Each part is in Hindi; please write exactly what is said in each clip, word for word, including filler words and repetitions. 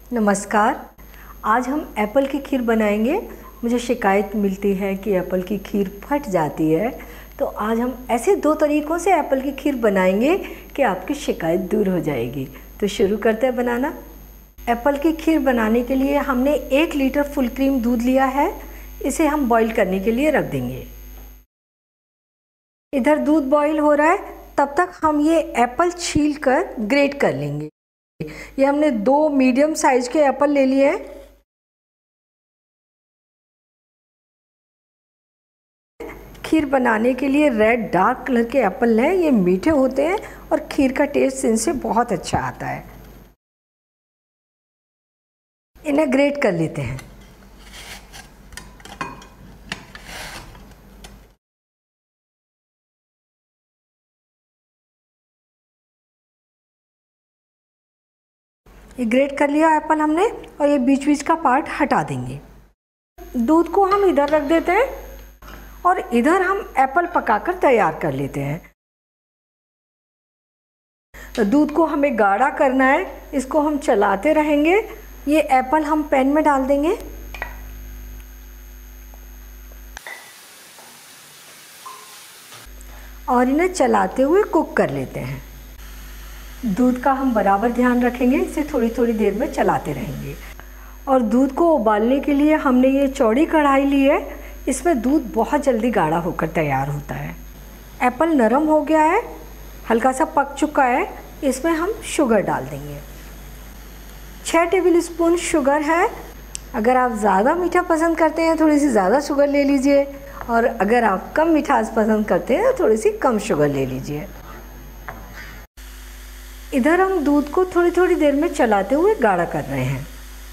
नमस्कार। आज हम एप्पल की खीर बनाएंगे। मुझे शिकायत मिलती है कि एप्पल की खीर फट जाती है, तो आज हम ऐसे दो तरीक़ों से एप्पल की खीर बनाएंगे कि आपकी शिकायत दूर हो जाएगी। तो शुरू करते हैं बनाना। एप्पल की खीर बनाने के लिए हमने एक लीटर फुल क्रीम दूध लिया है। इसे हम बॉईल करने के लिए रख देंगे। इधर दूध बॉईल हो रहा है, तब तक हम ये एप्पल छील कर ग्रेट कर लेंगे। ये हमने दो मीडियम साइज के एप्पल ले लिए हैं। खीर बनाने के लिए रेड डार्क कलर के एप्पल लें। ये मीठे होते हैं और खीर का टेस्ट इनसे बहुत अच्छा आता है। इन्हें ग्रेट कर लेते हैं। ये ग्रेट कर लिया एप्पल हमने, और ये बीच बीच का पार्ट हटा देंगे। दूध को हम इधर रख देते हैं और इधर हम एप्पल पकाकर तैयार कर लेते हैं। तो दूध को हमें गाढ़ा करना है, इसको हम चलाते रहेंगे। ये एप्पल हम पैन में डाल देंगे। और इन्हें चलाते हुए कुक कर लेते हैं। दूध का हम बराबर ध्यान रखेंगे, इसे थोड़ी थोड़ी देर में चलाते रहेंगे। और दूध को उबालने के लिए हमने ये चौड़ी कढ़ाई ली है। इसमें दूध बहुत जल्दी गाढ़ा होकर तैयार होता है। एप्पल नरम हो गया है, हल्का सा पक चुका है। इसमें हम शुगर डाल देंगे। छः टेबल स्पून शुगर है। अगर आप ज़्यादा मीठा पसंद करते हैं थोड़ी सी ज़्यादा शुगर ले लीजिए, और अगर आप कम मिठास पसंद करते हैं तो थोड़ी सी कम शुगर ले लीजिए। इधर हम दूध को थोड़ी थोड़ी देर में चलाते हुए गाढ़ा कर रहे हैं।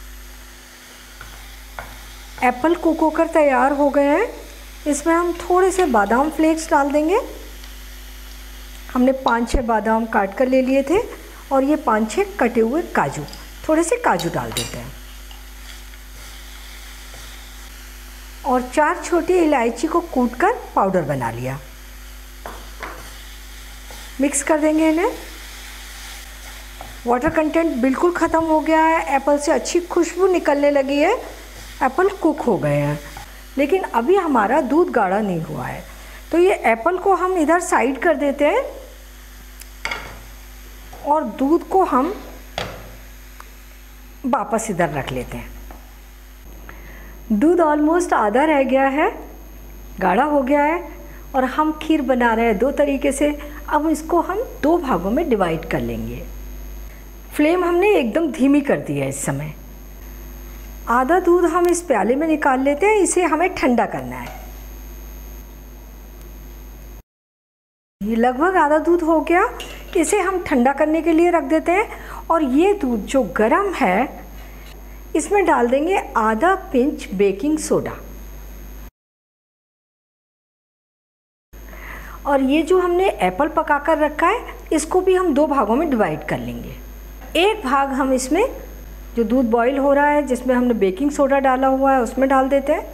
एप्पल कुक होकर तैयार हो गए हैं। इसमें हम थोड़े से बादाम फ्लेक्स डाल देंगे। हमने पाँच छः बादाम काट कर ले लिए थे, और ये पाँच छः कटे हुए काजू, थोड़े से काजू डाल देते हैं। और चार छोटी इलायची को कूट कर पाउडर बना लिया। मिक्स कर देंगे इन्हें। वाटर कंटेंट बिल्कुल ख़त्म हो गया है। एप्पल से अच्छी खुशबू निकलने लगी है। एप्पल कुक हो गए हैं, लेकिन अभी हमारा दूध गाढ़ा नहीं हुआ है। तो ये एप्पल को हम इधर साइड कर देते हैं, और दूध को हम वापस इधर रख लेते हैं। दूध ऑलमोस्ट आधा रह गया है, गाढ़ा हो गया है, और हम खीर बना रहे हैं दो तरीके से। अब इसको हम दो भागों में डिवाइड कर लेंगे। फ्लेम हमने एकदम धीमी कर दी है इस समय। आधा दूध हम इस प्याले में निकाल लेते हैं। इसे हमें ठंडा करना है। ये लगभग आधा दूध हो गया। इसे हम ठंडा करने के लिए रख देते हैं। और ये दूध जो गर्म है, इसमें डाल देंगे आधा पिंच बेकिंग सोडा। और ये जो हमने एप्पल पकाकर रखा है, इसको भी हम दो भागों में डिवाइड कर लेंगे। एक भाग हम इसमें जो दूध बॉईल हो रहा है, जिसमें हमने बेकिंग सोडा डाला हुआ है, उसमें डाल देते हैं।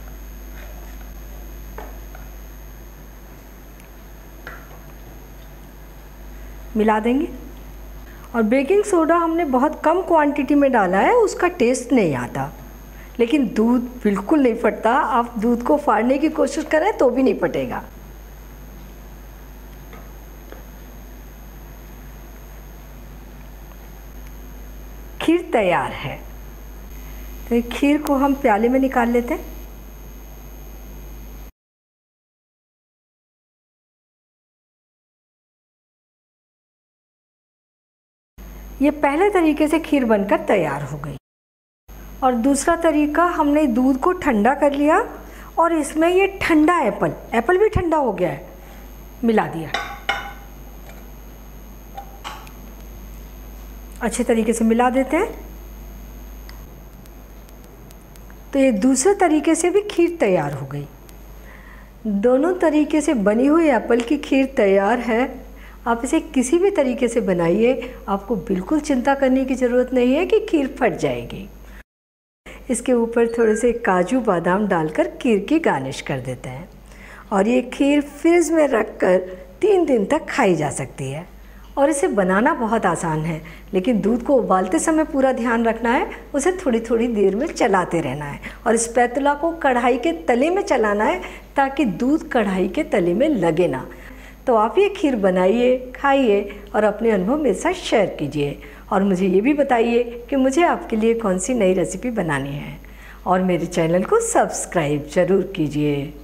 मिला देंगे। और बेकिंग सोडा हमने बहुत कम क्वांटिटी में डाला है, उसका टेस्ट नहीं आता। लेकिन दूध बिल्कुल नहीं फटता। आप दूध को फाड़ने की कोशिश करें तो भी नहीं फटेगा। खीर तैयार है। तो खीर को हम प्याले में निकाल लेते हैं। ये पहले तरीके से खीर बनकर तैयार हो गई। और दूसरा तरीका, हमने दूध को ठंडा कर लिया और इसमें ये ठंडा एप्पल एप्पल भी ठंडा हो गया है, मिला दिया। अच्छे तरीके से मिला देते हैं। तो ये दूसरे तरीके से भी खीर तैयार हो गई। दोनों तरीके से बनी हुई एप्पल की खीर तैयार है। आप इसे किसी भी तरीके से बनाइए, आपको बिल्कुल चिंता करने की ज़रूरत नहीं है कि खीर फट जाएगी। इसके ऊपर थोड़े से काजू बादाम डालकर खीर की गार्निश कर देते हैं। और ये खीर फ्रिज में रख कर तीन दिन तक खाई जा सकती है। और इसे बनाना बहुत आसान है, लेकिन दूध को उबालते समय पूरा ध्यान रखना है, उसे थोड़ी थोड़ी देर में चलाते रहना है और स्पैतुला को कढ़ाई के तले में चलाना है ताकि दूध कढ़ाई के तले में लगे ना। तो आप ये खीर बनाइए, खाइए और अपने अनुभव मेरे साथ शेयर कीजिए और मुझे ये भी बताइए कि मुझे आपके लिए कौन सी नई रेसिपी बनानी है और मेरे चैनल को सब्सक्राइब ज़रूर कीजिए।